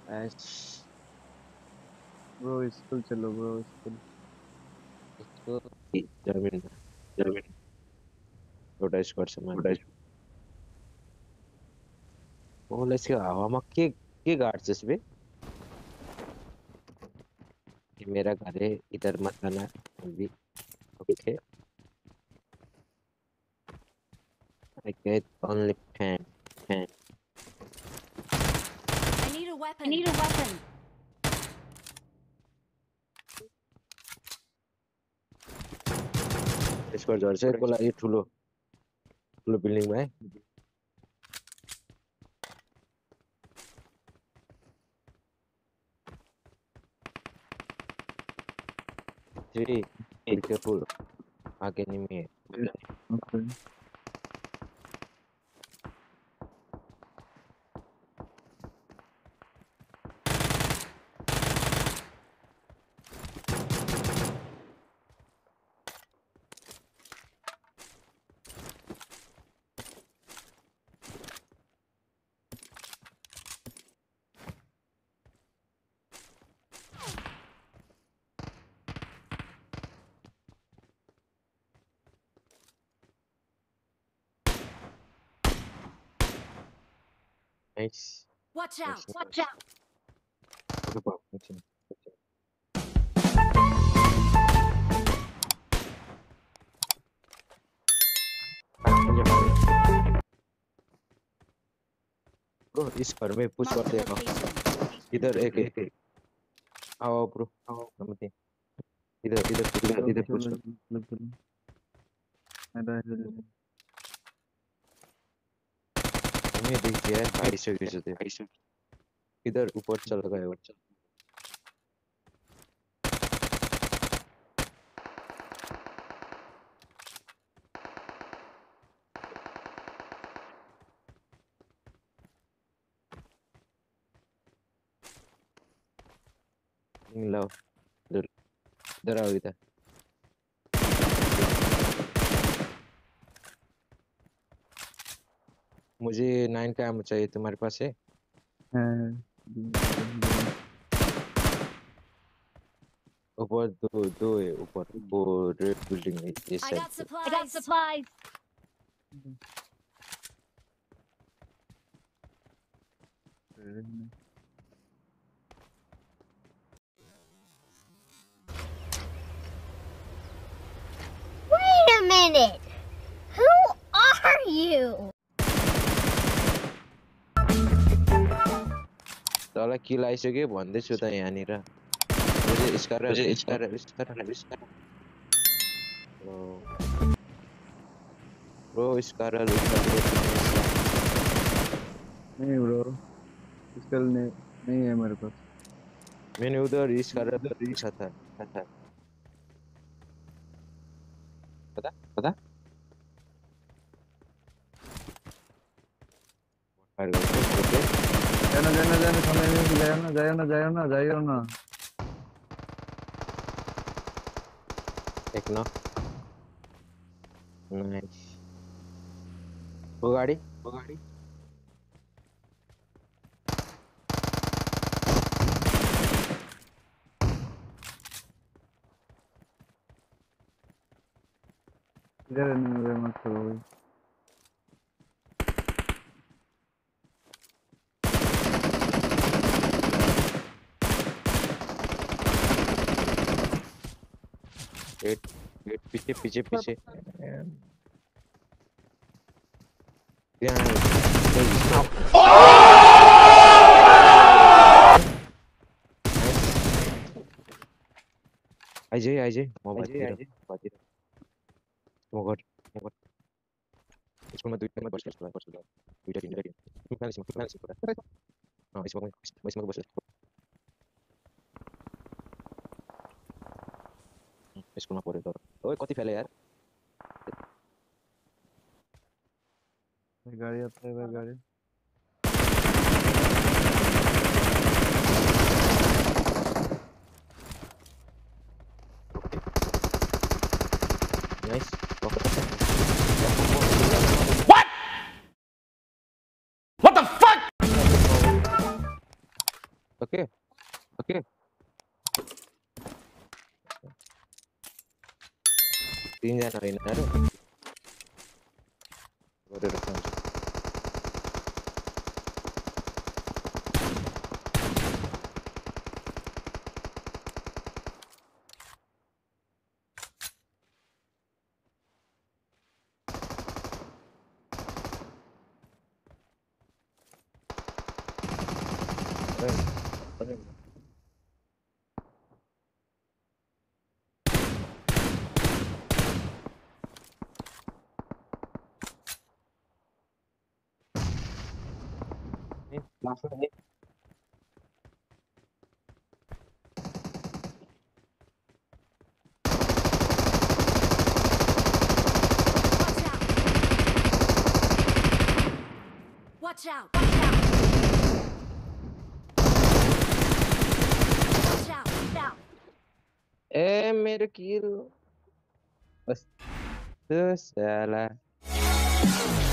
ऐश bro school चलो bro school इसको जमीन एउटा स्क्वाड छ माथि ओले यसको हावामा के गाड्छस् बे ये मेरा घर है इधर मत आना अभी okay I get only fan I need a weapon. Squad झर्छ यसको लागि ठुलो ठुलो बिल्डिङमा है Three, be careful. आगे enemy है okay nice Watch out. Okay, bro. Excellent. Bro, इस घर में पुश Mark कर the देगा location. इधर एक आओ ब्रो नंबर 3 इधर पुश कर चलो चलो मेरा हमें दिख गया है 250 दे इधर ऊपर चल गया वो लाओ इधर आओ इधर मुझे 9 का एमो चाहिए तुम्हारे पास है ऊपर दो है ऊपर वो रेड बिल्डिंग है इस I साइड got पे supplies. Wait a minute! Who are you? तँलाई किल आइसक्यो भन्दैछु त यहाँनिर मुझे इसका ब्रो इसका नहीं ब्रो स्कूल नहीं है मेरे पास मैंने उधर इसका पूछा था पता फायर करके जाना समय में जाइयो ना एक ना नाइस वो गाड़ी इधर नहीं मत करो भाई पीछे आइज मोबाइल मगर स्कुलमा दुईटा दुईटा टिम बस्छ स्कुलमा पढ्यो तर ओए कति फेले यार गाड़ी आता है गाड़ी nice What? What the fuck? Oke, oke. Tinggal nari-nari. Baru rekam. Oke. Nih, langsung nih. Watch out! Watch out! Watch out! Watch out! मेरे kill. बस. Terus salah.